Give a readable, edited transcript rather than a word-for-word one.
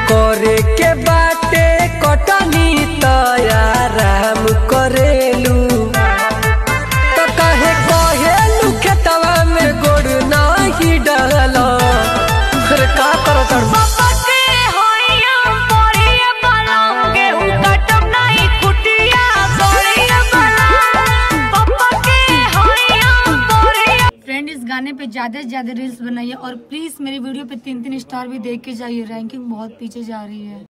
करे के बाटे कटनी तयाराम करेलू तो कहे कहेलू खेतवा में गोड़ नहीं डालो फिर का करो तर गाने पे ज्यादा से ज्यादा रील्स बनाइए और प्लीज मेरी वीडियो पे 3-3 स्टार भी देख के जाइए। रैंकिंग बहुत पीछे जा रही है।